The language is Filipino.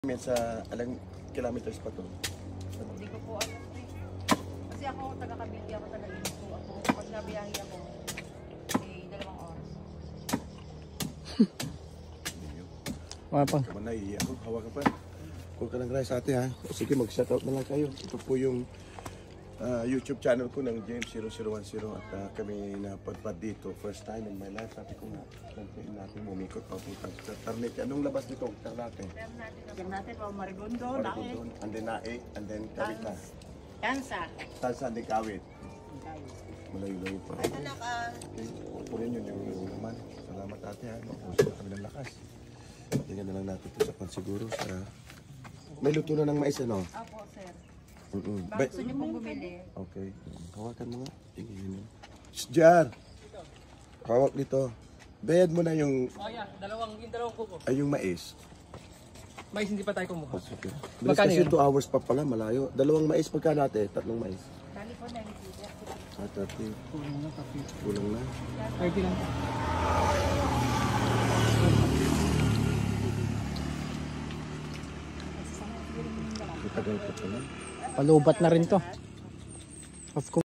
Sa alang kilometers pa to? Hindi ko po alam. Kasi ako taga Cavite, ako taga Ito. Ako pag nabiyahe ako, 2 oras. Wala pa. Kaman na, iiyak ko. Hawa ka pa. Call ka lang sa ate ha. O, sige, mag-shoutout na lang kayo. Ito po yung YouTube channel ko ng James0010 at kami napadpad dito. First time in my life. Sabi ko nga, plantain natin umikot papunta sa Ternate. Anong labas nito? Ternate. Ternate po, Marigondo, Marigondo, and then Nae, and then Cavite. Tansa. Tansa, and then Cavite. Malayo-layo pa. Ay, anak Okay, po rin yun yung naman. Salamat ate ha. Mapuso na kami ng lakas. Tingnan na lang natin ito sa pansiguro. May luto na ng mais ano? Apo, sir. Ba Gusto niyo pong bumili? okay. Hawakan mo nga. Tingin yun. Jar! Hawak dito. Bayad mo na yung... Oh yeah, dalawang kuko. Ay, yung mais. Mais hindi pa tayo kumuha. Oh, okay. Bilis kasi 2 hours pa pala, malayo. Dalawang mais pagka natin, 3 mais. Dali po na yung 30. Kulang na kape. Kulang na. 30 lang. Matagal ka pa na. Palubat na rin to. Of course.